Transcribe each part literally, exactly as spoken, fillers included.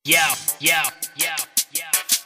Yeah, yeah, yeah, yeah.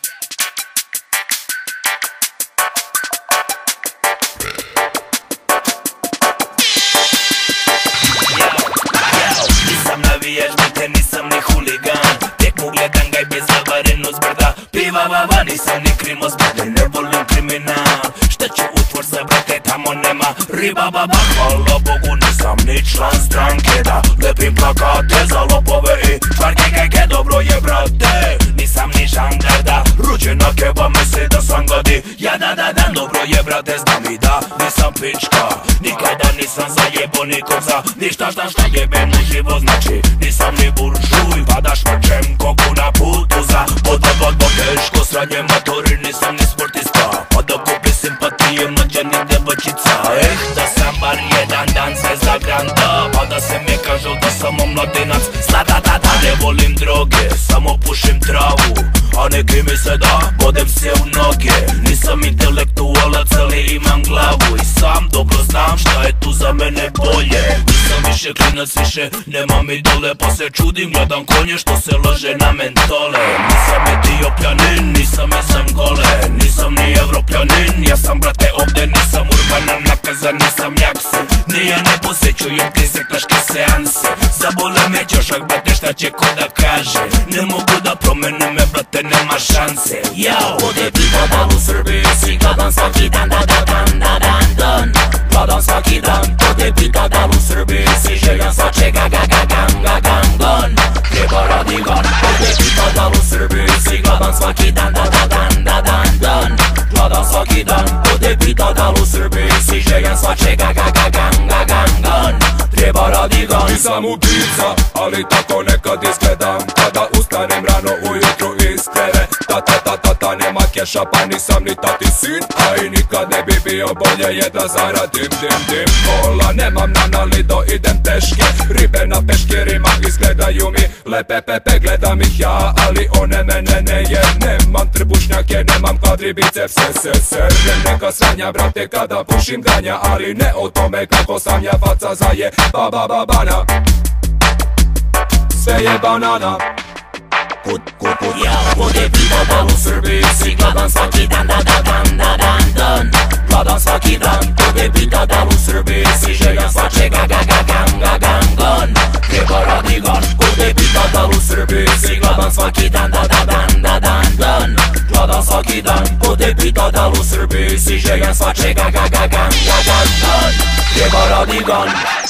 Nisam navijac, brate, nisam ni huligan. Tekmu gledam, gajbi, zavaren uz brda. Piva-va-va, nisam ni krimos, brate, ne volim kriminal. Šta ću u tvorza, brate, tamo nema. Riba-ba-ba, hvala Bogu, nisam ni član stranke. Da lepim plakate za lopove i cvarke-ke-ke, dobro je, brate. Nisam ni žangarda, ruđena keba misli da sam gadi. Jada-da-dan, dobro je, brate, znam i da nisam pička. Nikada nisam zajebo nikog za ni-sta-sta-sta, jebem u živo, znači nisam ni buržuj. Padaš vrčem koku na putu za Budvu-vu-vu, teško sranje motori, nisam ni sportista. Pa da kupi simpatije mlađanih devojčica. Eh, da sam bar jedan dan Zvezda Granda, pa da se mi kažu da sam omladinac zlata-ta-tan. Ne volim droge, samo pušim travu, a neki misle da bodem se u noge. Nisam intelektualac, ali imam glavu i sam dobro znam šta je tu za mene bolje. Nisam više klinac, više nemam idole, pa se čudim, gledam konje što se lože na mentole. Nisam Etiopljanin, nisam iz Angole, nisam ni Evropljanin, ja sam, brate, ovde, nisam urbana nakaza, nisam jakse. Nije ne posećujem ti sektaške seanse, zabole me ćošak, brate, šta će ko da kaže. Ne mogu da promene me, brate, nema šanse. Jao, Ovdje Pita da u Srbiji si gledam svaki dan, da-da-dan, da-dan-dan. Gledam svaki dan, ovdje Pita da u Srbiji si željan svačega, ga-ga-gan, ga-gan-gan. Treba radi gan, ovdje Pita da u Srbiji si gledam svaki dan, da-da-dan, da-dan-dan. Gledam svaki dan, ovdje Pita da u Srbiji si željan svačega, ga-ga-gan, ga-gan-gan. Treba radi gan. Nisam ubica, ali tako nekad izgledam kada ustanem rano ujutru iz kreve. Ta-ta-ta-ta-ta, nema keša, pa nisam ni tati sin, a i nikad ne bi bio, bolje je da zaradim dim dim. Kola nemam na nalido, idem teške, ribe na peškirima izgledaju mi lepe pepe. Gledam ih ja, ali one mene ne je. Nemam trbušnjake, nemam kvadri bicepse, se serem neka sranja, brate, kada pušim ganja, ali ne o tome kako sam ja faca zaje ba-ba-ba-bana. Sve je banana. Kud, kud, kud, ja, ovdje Pita da u Srbiji si gledam svaki dan, da-da-dan, da-dan-dan. Gledam svaki dan, ovdje Pita da u Srbiji si željan svačega, ga-ga-gan, ga-gan-gan. Treba radi gan, ovdje Pita da u Srbiji si gledam svaki dan, da-da-dan, da-dan-dan. Gledam svaki dan, ovdje Pita da u Srbiji si željan svačega, ga-ga-gan, ga-gan-gan. Treba radi gan.